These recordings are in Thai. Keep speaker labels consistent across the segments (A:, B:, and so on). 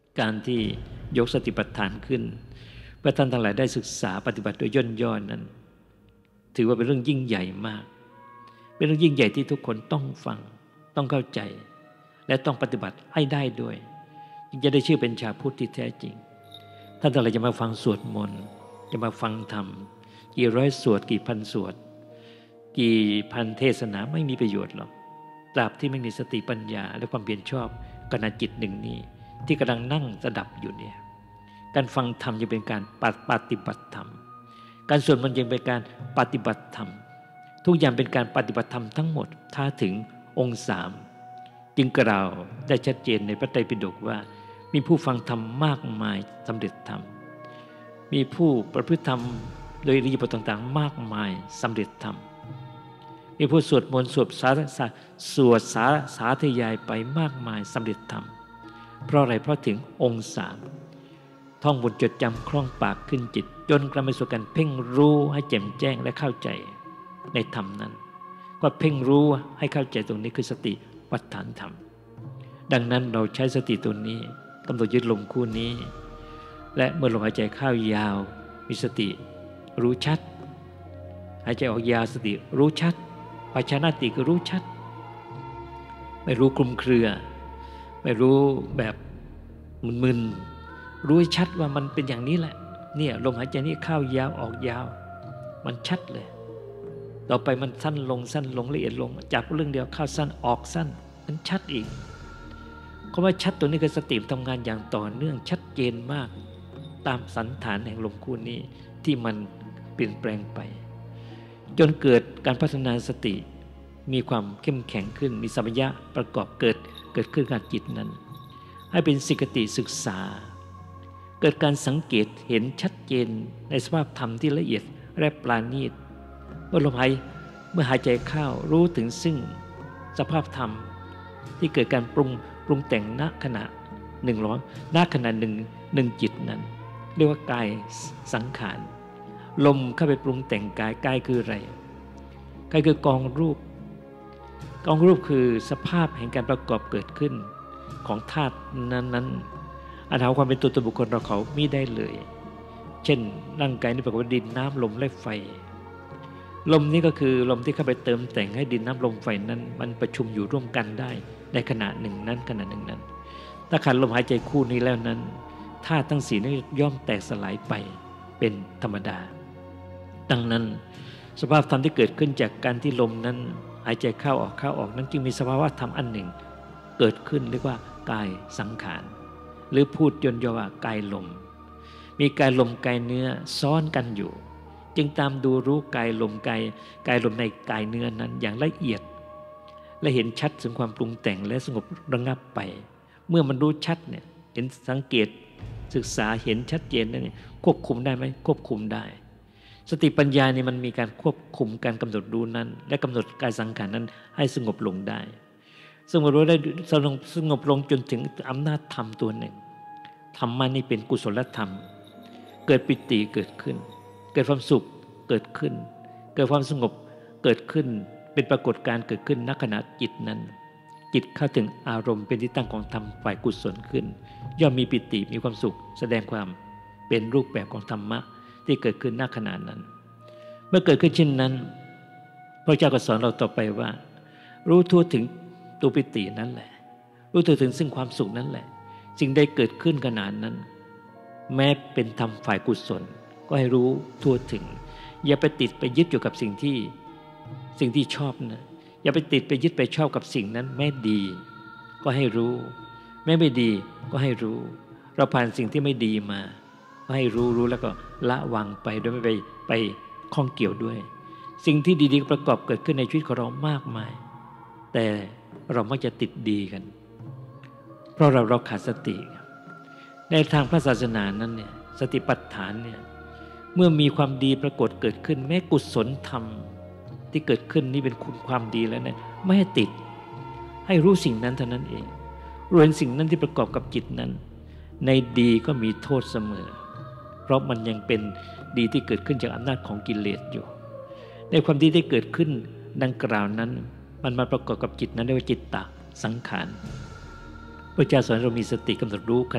A: การที่ยกสติปัฏฐานขึ้นเพื่อท่านทั้งหลายได้ศึกษาปฏิบัติโดยย่นย่อนั้นถือว่าเป็นเรื่องยิ่งใหญ่มากเป็นเรื่องยิ่งใหญ่ที่ทุกคนต้องฟังต้องเข้าใจและต้องปฏิบัติให้ได้ด้วยจึงจะได้ชื่อเป็นชาวพุทธที่แท้จริงท่านทั้งหลายจะมาฟังสวดมนต์จะมาฟังธรรมกี่ร้อยสวดกี่พันสวดกี่พันเทศนาไม่มีประโยชน์หรอกตราบที่ไม่มีสติปัญญาและความเพียรชอบขณะจิตหนึ่งนี้ที่กำลังนั่งสดับอยู่เนี่ยการฟังธรรมจะเป็นการปฏิบัติธรรมการสวดมนต์ยังเป็นการปฏิบัติธรรมทุกอย่างเป็นการปฏิบัติธรรมทั้งหมดถ้าถึงองค์สามจึงกล่าวได้ชัดเจนในพระไตรปิฎกว่ามีผู้ฟังธรรมมากมายสำเร็จธรรมมีผู้ประพฤติธรรมโดยอิริยาบถต่างๆมากมายสำเร็จธรรมมีผู้สวดมนต์สวดสาธยายไปมากมายสำเร็จธรรมเพราะอะไรเพราะถึงองค์สามท่องบทจดจำคล่องปากขึ้นจิตจนกระทั่งสู่การเพ่งรู้ให้แจ่มแจ้งและเข้าใจในธรรมนั้นก็เพ่งรู้ให้เข้าใจตรงนี้คือสติปัฏฐานธรรมดังนั้นเราใช้สติตัวนี้กำหนดยึดลมคู่นี้และเมื่อลมหายใจเข้ายาวมีสติรู้ชัดหายใจออกยาวสติรู้ชัดภาชนะติก็รู้ชัดไม่รู้คลุมเครือไม่รู้แบบมึนๆรู้ชัดว่ามันเป็นอย่างนี้แหละเนี่ยลมหายใจนี้เข้ายาวออกยาวมันชัดเลยต่อไปมันสั้นลงละเอียดลงจากเรื่องเดียวเข้าสั้นออกสั้นมันชัดอีกคำว่าชัดตัวนี้คือสติทำงานอย่างต่อเนื่องชัดเจนมากตามสันฐานแห่งลมคู่นี้ที่มันเปลี่ยนแปลงไปจนเกิดการพัฒนาสติมีความเข้มแข็งขึ้นมีสัมปชัญญะประกอบเกิดขึ้นกับจิตนั้นให้เป็นสิกติศึกษาเกิดการสังเกตเห็นชัดเจนในสภาพธรรมที่ละเอียดและปราณีตเมื่อหายใจเข้ารู้ถึงซึ่งสภาพธรรมที่เกิดการปรุงแต่งณขณะหนึ่งหนึ่งจิตนั้นเรียกว่ากายสังขารลมเข้าไปปรุงแต่งกายคืออะไรกายคือกองรูปคือสภาพแห่งการประกอบเกิดขึ้นของธาตุนั้นอันหาความเป็นตัวบุคคลเราเขาไม่ได้เลยเช่นร่างกายนี่ประกอบด้วยดินน้ำลมและไฟลมนี่ก็คือลมที่เข้าไปเติมแต่งให้ดินน้ำลมไฟนั้นมันประชุมอยู่ร่วมกันได้ในขณะหนึ่งนั้นถ้าขาดลมหายใจคู่นี้แล้วนั้นธาตุทั้งสี่นั้นย่อมแตกสลายไปเป็นธรรมดาดังนั้นสภาพธรรมที่เกิดขึ้นจากการที่ลมนั้นหายใจเข้าออกนั้นจึงมีสภาวะธรรมอันหนึ่งเกิดขึ้นเรียกว่ากายสังขารหรือพูดย่นย่อว่ากายลมมีกายลมกายเนื้อซ้อนกันอยู่จึงตามดูรู้กายลมในกายเนื้อนั้นอย่างละเอียดและเห็นชัดถึงความปรุงแต่งและสงบระงับไปเมื่อมันรู้ชัดเนี่ยเห็นสังเกตศึกษาเห็นชัดเจนนั่นนี่ควบคุมได้ไหมควบคุมได้สติปัญญานี่มันมีการควบคุมการกำหนดรู้นั้นและกำหนดกายสังขารนั้นให้สงบลงได้สงบลงจนถึงอำนาจธรรมตัวหนึ่งธรรมะนี่เป็นกุศลธรรมเกิดปิติเกิดขึ้นเกิดความสุขเกิดขึ้นเกิดความสงบเกิดขึ้นเป็นปรากฏการณ์เกิดขึ้นณขณะจิตนั้นจิตเข้าถึงอารมณ์เป็นที่ตั้งของธรรมฝ่ายกุศลขึ้นย่อมมีปิติมีความสุขแสดงความเป็นรูปแบบของธรรมะที่เกิดขึ้นณขณะนั้นเมื่อเกิดขึ้นเช่นนั้นพระเจ้าก็สอนเราต่อไปว่ารู้ทั่วถึงตัวปิตินั่นแหละรู้ทั่วถึงซึ่งความสุขนั่นแหละสิ่งใดเกิดขึ้นขณะนั้นแม้เป็นธรรมฝ่ายกุศลก็ให้รู้ทั่วถึงอย่าไปติดไปยึดอยู่กับสิ่งที่ชอบนะอย่าไปติดไปยึดไปชอบกับสิ่งนั้นแม้ดีก็ให้รู้แม้ไม่ดีก็ให้รู้เราผ่านสิ่งที่ไม่ดีมาก็ให้รู้แล้วก็ละวางไปโดยไม่ไปข้องเกี่ยวด้วยสิ่งที่ดีๆประกอบเกิดขึ้นในชีวิตของเรามากมายแต่เรามักจะติดดีกันเพราะเราขาดสติในทางพระศาสนานั้นเนี่ยสติปัฏฐานเนี่ยเมื่อมีความดีปรากฏเกิดขึ้นแม้กุศลธรรมที่เกิดขึ้นนี่เป็นคุณความดีแล้วเนี่ยไม่ให้ติดให้รู้สิ่งนั้นเท่านั้นเองรู้เห็นสิ่งนั้นที่ประกอบกับจิตนั้นในดีก็มีโทษเสมอเพราะมันยังเป็นดีที่เกิดขึ้นจากอำนาจของกิเลสอยู่ในความดีที่เกิดขึ้นดังกล่าวนั้นมันมาประกอบกับจิตนั้นเรียกว่าจิตตสังขารพระเจ้าสอนเรามีสติกำหนดรู้ขณะ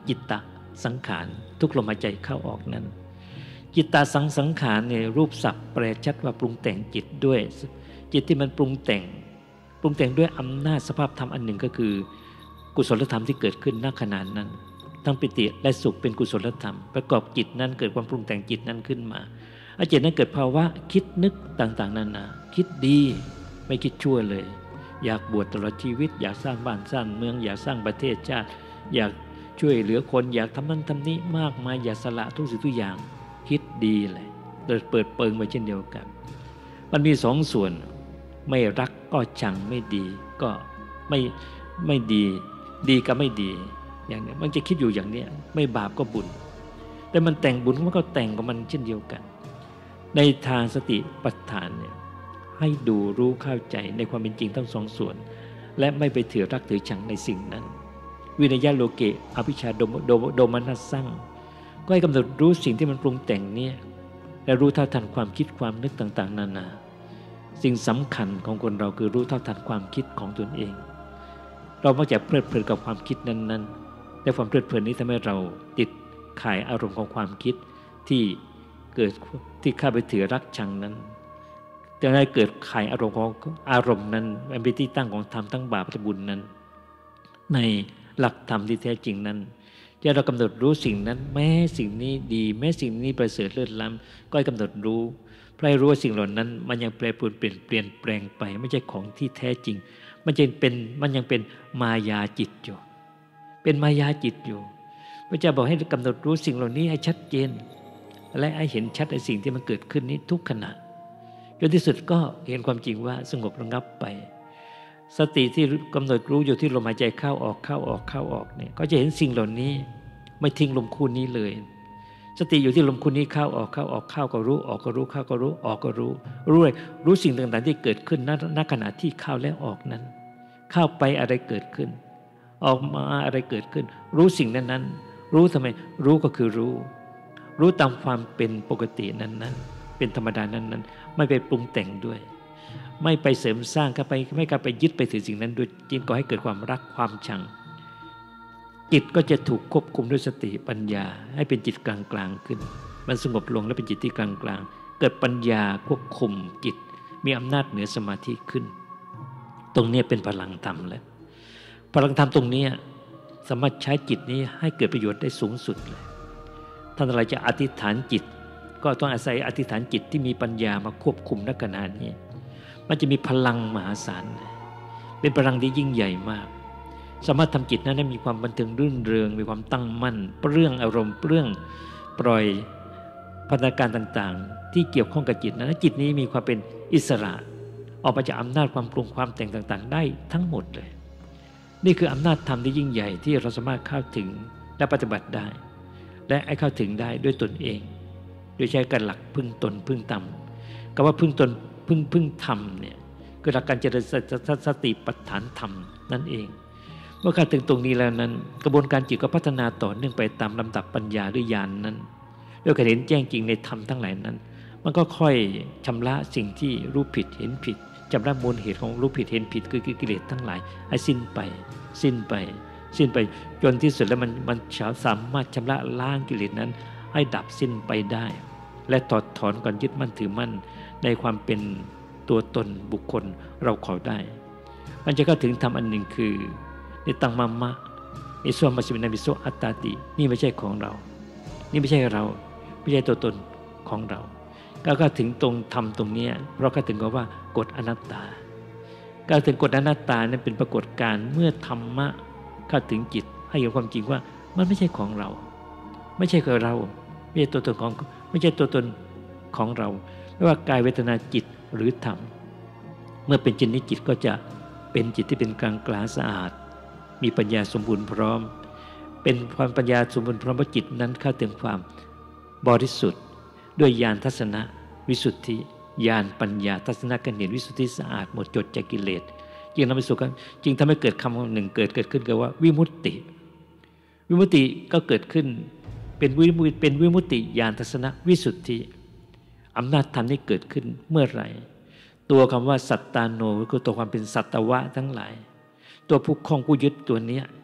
A: จิตตสังขารทุกลมหายใจเข้าออกนั้นจิตตสังขารเนี่ยรูปศัพท์แปลชัดว่าปรุงแต่งจิตด้วยจิตที่มันปรุงแต่งด้วยอำนาจสภาพธรรมอันหนึ่งก็คือกุศลธรรมที่เกิดขึ้นณขณะนั้นทั้งปิติและสุขเป็นกุศลธรรมประกอบจิตนั้นเกิดความปรุงแต่งจิตนั้นขึ้นมาจิตนั้นเกิดภาวะคิดนึกต่างๆนานาคิดดีไม่คิดชั่วเลยอยากบวชตลอดชีวิตอยากสร้างบ้านสร้างเมืองอยากสร้างประเทศชาติอยากช่วยเหลือคนอยากทำนั้นทำนี้มากมายอยากสละทุกสิ่งทุกอย่างคิดดีเลยเปิดเปิงไปเช่นเดียวกันมันมีสองส่วนไม่รักก็ชังไม่ดีก็ไม่ดีดีกับไม่ดีอย่างนี้มันจะคิดอยู่อย่างนี้ไม่บาปก็บุญแต่มันแต่งบุญมันก็แต่งกับมันเช่นเดียวกันในทางสติปัฏฐานเนี่ยให้ดูรู้เข้าใจในความเป็นจริงทั้งสองส่วนและไม่ไปถือรักถือชังในสิ่งนั้นวินัยโลเกอภิชาโดมนัสสั่งก็ให้กำหนดรู้สิ่งที่มันปรุงแต่งเนี่ยและรู้เท่าทันความคิดความนึกต่างๆนานาสิ่งสำคัญของคนเราคือรู้เท่าทันความคิดของตนเองเรามักจะเพลิดเพลินกับความคิดนั้นๆแต่ความเพลิดเพลินนี้ทำให้เราติดข่ายอารมณ์ของความคิดที่เกิดที่เข้าไปถือรักชังนั้นจะได้เกิดข่ายอารมณ์ของอารมณ์นั้นเป็นที่ตั้งของธรรมทั้งบาปและบุญนั้นในหลักธรรมที่แท้จริงนั้นจะเรากำหนดรู้สิ่งนั้นแม้สิ่งนี้ดีแม้สิ่งนี้ประเสริฐเลิศล้ำก็ให้กำหนดรู้เพื่อให้รู้ว่าสิ่งเหล่านั้นมันยังแปรปรวนเปลี่ยนแปลงไปไม่ใช่ของที่แท้จริงมันยังเป็นมายาจิตอยู่เป็นมายาจิตอยู่พระเจ้าบอกให้กำหนดรู้สิ่งเหล่านี้ให้ชัดเจนและให้เห็นชัดในสิ่งที่มันเกิดขึ้นนี้ทุกขณะจนที่สุดก็เห็นความจริงว่าสงบระงับไปสติที่กำหนดรู้อยู่ที่ลมหายใจเข้าออกเนี่ยก็จะเห็นสิ่งเหล่านี้ไม่ทิ้งลมคู่นี้เลยสติอยู่ที่ลมคู่นี้เข้าออกเข้าก็รู้ออกก็รู้เข้าก็รู้ออกก็รู้รู้สิ่งต่างๆที่เกิดขึ้นณขณะที่เข้าและออกนั้นเข้าไปอะไรเกิดขึ้นออกมาอะไรเกิดขึ้นรู้สิ่งนั้นๆรู้ทำไมรู้ก็คือรู้ตามความเป็นปกตินั้นๆเป็นธรรมดานั้นๆไม่ไปปรุงแต่งด้วยไม่ไปเสริมสร้างก็ไปไม่กลับไปยึดไปถือสิ่งนั้นด้วยจึงก่อให้เกิดความรักความชังจิตก็จะถูกควบคุมด้วยสติปัญญาให้เป็นจิตกลางๆขึ้นมันสงบลงและเป็นจิตที่กลางๆเกิดปัญญาควบคุมจิตมีอำนาจเหนือสมาธิขึ้นตรงนี้เป็นพลังธรรมแล้วพลังธรรมตรงนี้สามารถใช้จิตนี้ให้เกิดประโยชน์ได้สูงสุดเลยท่านอะไรจะอธิษฐานจิตก็ต้องอาศัยอธิษฐานจิตที่มีปัญญามาควบคุมณขณะนี้มันจะมีพลังมหาศาลเป็นพลังที่ยิ่งใหญ่มากสามารถทำจิตนั้นให้มีความบันเทิงรื่นเริงมีความตั้งมั่นเปลื้องอารมณ์เปลื้องปล่อยพัฒนาการต่างๆที่เกี่ยวข้องกับจิตนั้นจิตนี้มีความเป็นอิสระออกมาจากอำนาจความปรุงความแต่งต่างๆได้ทั้งหมดเลยนี่คืออำนาจธรรมที่ยิ่งใหญ่ที่เราสามารถเข้าถึงและปฏิบัติได้และให้เข้าถึงได้ด้วยตนเองโดยใช้การหลักพึ่งตนพึ่งธรรมคำว่าพึ่งตนพึ่งธรรมเนี่ยคือหลักการเจริญสติปัฏฐานธรรมนั่นเองเมื่อเข้าถึงตรงนี้แล้วนั้นกระบวนการจิตก็พัฒนาต่อเนื่องไปตามลำดับปัญญาหรือญาณ นั้นด้วยการเห็นแจ้งจริงในธรรมทั้งหลายนั้นมันก็ค่อยชำระสิ่งที่รู้ผิดเห็นผิดชำระมูลเหตุของรู้ผิดเห็นผิดคือกิเลสทั้งหลายให้สิ้นไปจนที่สุดแล้วมันสามารถชำระล้างกิเลสนั้นให้ดับสิ้นไปได้และถอดถอนก่อนยึดมั่นถือมั่นในความเป็นตัวตนบุคคลเราเขาได้มันจะเข้าถึงธรรมอันหนึ่งคือนิตังมัมมะอิโสมัชฌิมินามิโสอัตตาตินี่ไม่ใช่ของเรานี่ไม่ใช่เราไม่ใช่ตัวตนของเราก็ถึงตรงธรรมตรงนี้เราก็ถึงกับว่ากฎอนัตตาการถึงกฎอนัตตานั้นเป็นปรากฏการณ์เมื่อธรรมะเข้าถึงจิตให้เห็นความจริงว่ามันไม่ใช่ของเราไม่ใช่ของเราไม่ใช่ตัวตนของเราไม่ว่ากายเวทนาจิตหรือธรรมเมื่อเป็นจิตนี้จิตก็จะเป็นจิตที่เป็นกลางสะอาดมีปัญญาสมบูรณ์พร้อมเป็นความปัญญาสมบูรณ์พร้อมเพราะจิตนั้นเข้าถึงความบริสุทธิ์ด้วยญาณทัศนะวิสุทธิญาณปัญญาทัศนะการเห็นวิสุทธิสะอาดหมดจดจากกิเลสจึงนำไปสู่กันจึงทำให้เกิดคำหนึ่งเกิดขึ้นกับว่าวิมุตติก็เกิดขึ้นเป็นวิมุตติญาณทัศนะวิสุทธิอำนาจธรรมนี้เกิดขึ้นเมื่อไหร่ตัวคำว่าสัตตาโนคือตัวความเป็นสัตวะทั้งหลายตัวผู้ครองผู้ยึดตัวนี้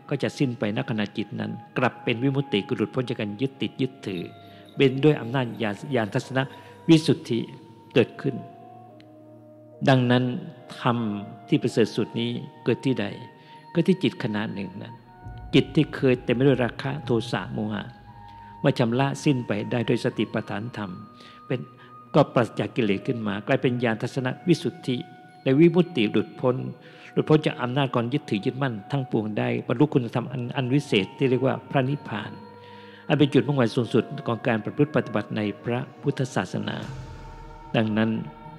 A: ก็จะสิ้นไปณขณะจิตนั้นกลับเป็นวิมุตติคือหลุดพ้นจากการยึดติดยึดถือเป็นด้วยอำนาจญาณทัศนวิสุทธิเกิดขึ้นดังนั้นธรรมที่ประเสริฐสุดนี้เกิดที่ใดก็ที่จิตขณะหนึ่งนั้นจิตที่เคยเต็มไปด้วยราคะโทสะโมหะเมื่อชำระสิ้นไปได้โดยสติปัฏฐานธรรมเป็นก็ปราศจากกิเลสขึ้นมากลายเป็นญาณทัศนวิสุทธิและวิมุตติหลุดพ้นจากอำนาจก่อนยึดถือยึดมั่นทั้งปวงได้บรรลุคุณธรรมอันวิเศษที่เรียกว่าพระนิพพานอันเป็นจุดมุ่งหมายสูงสุดของการประพฤติปฏิบัติในพระพุทธศาสนาดังนั้น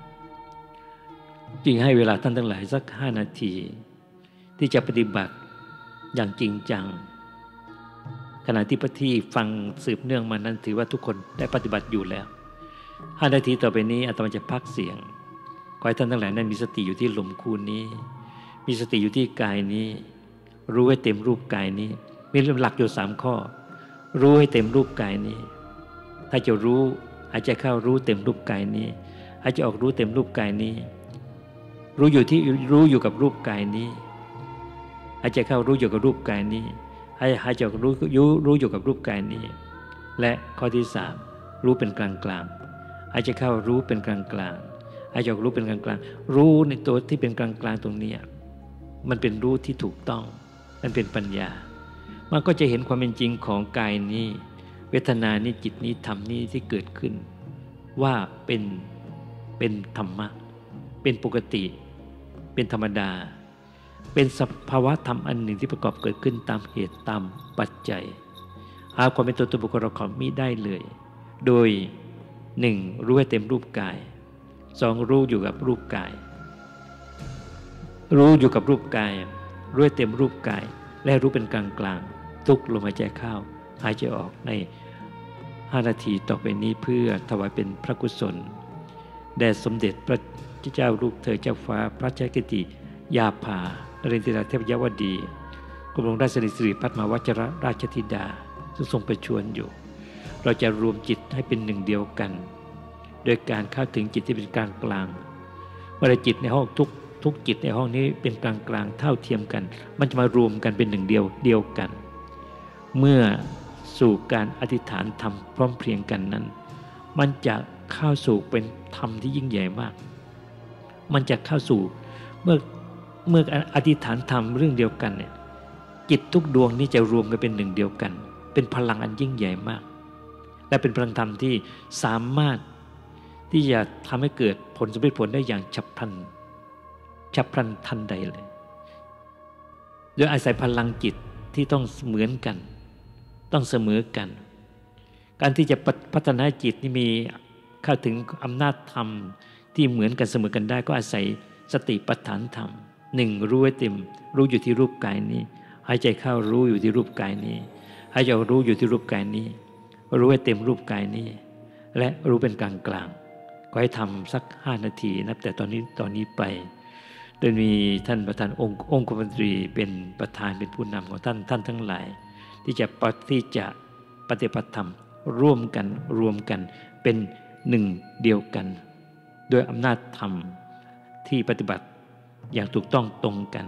A: จึงให้เวลาท่านทั้งหลายสัก5 นาทีที่จะปฏิบัติอย่างจริงจังขณะที่พระที่ฟังสืบเนื่องมานั้นถือว่าทุกคนได้ปฏิบัติอยู่แล้ว5 นาทีต่อไปนี้อาตมาจะพักเสียงขอให้ท่านทั้งหลายนั้นมีสติอยู่ที่ลมคูณนี้มีสติอยู่ที่กายนี้รู้ให้เต็มรูปกายนี้มีหลักอยู่3 ข้อรู้ให้เต็มรูปกายนี้ถ้าจะรู้หายใจเข้ารู้เต็มรูปกายนี้หายใจออกรู้เต็มรูปกายนี้รู้อยู่กับรูปกายนี้หายใจเข้ารู้อยู่กับรูปกายนี้หายใจออกรู้อยู่กับรูปกายนี้และข้อที่3รู้เป็นกลางหายใจเข้ารู้เป็นกลางหายใจออกรู้เป็นกลางรู้ในตัวที่เป็นกลางตรงนี้มันเป็นรู้ที่ถูกต้องมันเป็นปัญญามันก็จะเห็นความเป็นจริงของกายนี้เวทนานี้จิตนี้ธรรมนี้ที่เกิดขึ้นว่าเป็นธรรมะเป็นปกติเป็นธรรมดาเป็นสภาวะธรรมอันหนึ่งที่ประกอบเกิดขึ้นตามเหตุตามปัจจัยหาความเป็นตัวบุคคลเราของมิได้เลยโดย 1. รู้ให้เต็มรูปกาย 2. รู้อยู่กับรูปกายรู้อยู่กับรูปกายรู้ให้เต็มรูปกายและรู้เป็นกลางทุกลมหายใจเข้าหายใจออกใน5 นาทีต่อไปนี้เพื่อถวายเป็นพระกุศลแด่สมเด็จพระเจ้าลูกเธอเจ้าฟ้าพระชกิติยาภานเรนทิราเทพยวดีกรมหลวงราชสิริพัฒนวัชรราชธิดาซึ่งทรงประชวรอยู่เราจะรวมจิตให้เป็นหนึ่งเดียวกันโดยการเข้าถึงจิตที่เป็นกลางเมื่อจิตในห้องทุกจิตในห้องนี้เป็นกลางเท่าเทียมกันมันจะมารวมกันเป็นหนึ่งเดียวกันเมื่อสู่การอธิษฐานธรรมพร้อมเพรียงกันนั้นมันจะเข้าสู่เป็นธรรมที่ยิ่งใหญ่มากมันจะเข้าสู่เมื่ออธิษฐานธรรมเรื่องเดียวกันเนี่ยจิตทุกดวงนี้จะรวมกันเป็นหนึ่งเดียวกันเป็นพลังอันยิ่งใหญ่มากและเป็นพลังธรรมที่สามารถที่จะทำให้เกิดผลสำเร็จผลได้อย่างฉับพลันทันใดเลยโดยอาศัยพลังจิตที่ต้องเหมือนกันต้องเสมอกันการที่จะพัฒนาจิตนี่มีเข้าถึงอำนาจธรรมที่เหมือนกันเสมอกันได้ก็อาศัยสติปัฏฐานธรรม 1. รู้ให้เต็มรู้อยู่ที่รูปกายนี้หายใจเข้ารู้อยู่ที่รูปกายนี้หายใจออกรู้อยู่ที่รูปกายนี้รู้ให้เต็มรูปกายนี้และรู้เป็นกลางก็ให้ทำสัก5 นาทีนับแต่ตอนนี้ไปโดยมีท่านประธานองคมนตรีเป็นประธานเป็นผู้นำของท่านทั้งหลายที่จะปฏิบัติธรรมรวมกันเป็นหนึ่งเดียวกันโดยอำนาจธรรมที่ปฏิบัติอย่างถูกต้องตรงกัน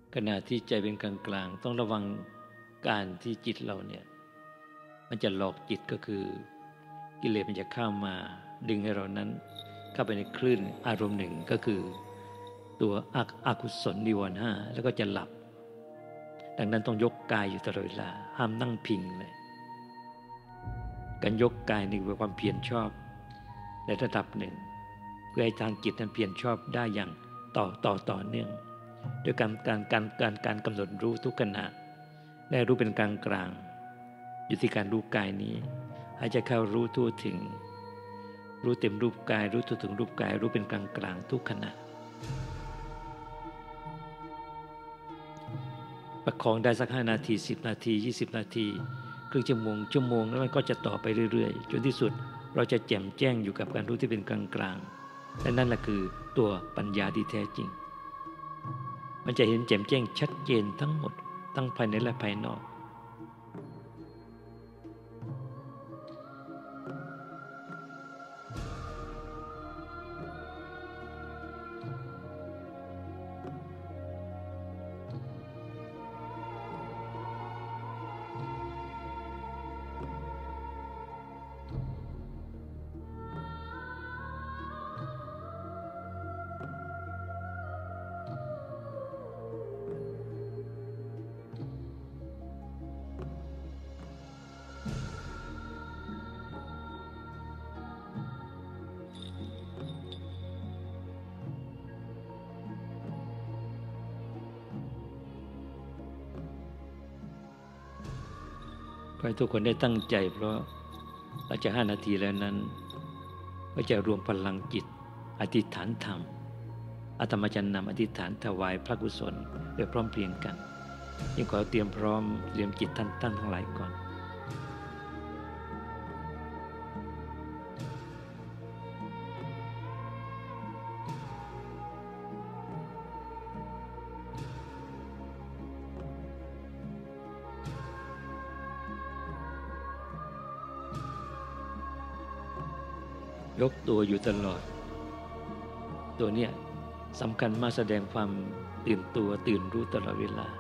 A: ขณะที่ใจเป็นกลางๆต้องระวังการที่จิตเราเนี่ยมันจะหลอกจิตก็คือกิเลสมันจะเข้ามาดึงให้เรานั้นเข้าไปในคลื่นอารมณ์หนึ่งก็คือตัวอกุศลนิวรณ์ห้าแล้วก็จะหลับดังนั้นต้องยกกายอยู่ตลอดเวลาห้ามนั่งพิงเลยการยกกายนี่เป็นความเพียรชอบในระดับหนึ่งเพื่อให้ทางจิตนั้นเพียรชอบได้อย่างต่อเนื่องด้วยการกำหนดรู้ทุกขณะและรู้เป็นกลางอยู่ที่การรู้กายนี้ให้จะเข้ารู้ทั่วถึงรู้เต็มรูปกายรู้ทั่วถึงรูปกายรู้เป็นกลางทุกขณะประคองได้สัก5 นาที10 นาที20 นาทีครึ่งชั่วโมงแล้วมันก็จะต่อไปเรื่อยๆจนที่สุดเราจะแจ่มแจ้งอยู่กับการรู้ที่เป็นกลางและนั่นแหละคือตัวปัญญาที่แท้จริงมันจะเห็นแจ่มแจ้งชัดเจนทั้งหมดทั้งภายในและภายนอกขอให้ทุกคนได้ตั้งใจเพราะหลังจาก5 นาทีแล้วนั้นก็จะรวมพลังจิตอธิษฐานธรรมอาตมาจะนำอธิษฐานถวายพระกุศลโดยพร้อมเพรียงกันยิ่งขอเตรียมพร้อมเตรียมจิตท่านทั้งหลายก่อนยกตัวอยู่ตลอดตัวเนี้ยสำคัญมากแสดงความตื่นตัวตื่นรู้ตลอดเวลา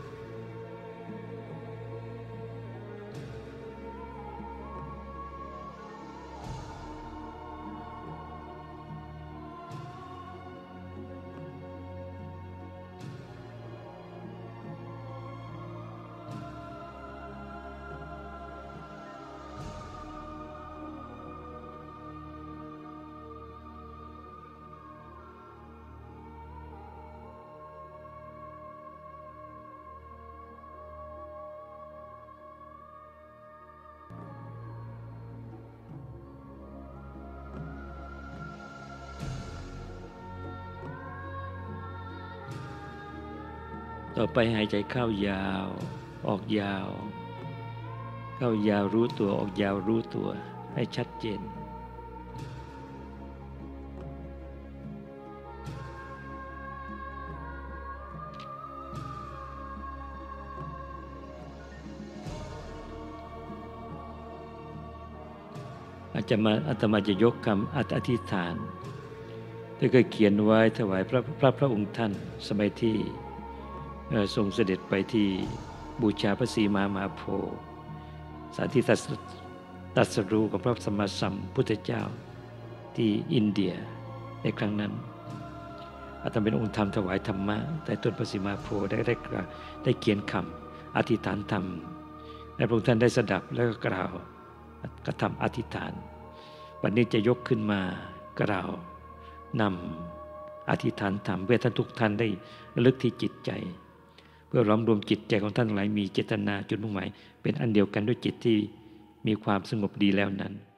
A: ต่อไปหายใจเข้ายาวออกยาวเข้ายาวรู้ตัวออกยาวรู้ตัวให้ชัดเจนอาตมาจะยกคำอธิษฐานที่เคยเขียนไว้ถวายพระองค์ท่านสมัยที่ทรงเสด็จไปที่บูชาพระศรีมหาโพธิ์สถานที่ตรัสรู้ของพระสัมมาสัมพุทธเจ้าที่อินเดียในครั้งนั้นอาตมาเป็นองค์ธรรมถวายธรรมะแต่ต้นพระศรีมหาโพธิ์ได้เขียนคำอธิษฐานธรรมและพระองค์ท่านได้สดับแล้วก็กล่าวกระทำอธิษฐานวันนี้จะยกขึ้นมากล่าวนำอธิษฐานธรรมเพื่อท่านทุกท่านได้ระลึกที่จิตใจเพื่อล้อมรวมจิตใจของท่านหลายมีเจตนาจุดมุ่งหมายเป็นอันเดียวกันด้วยจิตที่มีความสงบดีแล้วนั้น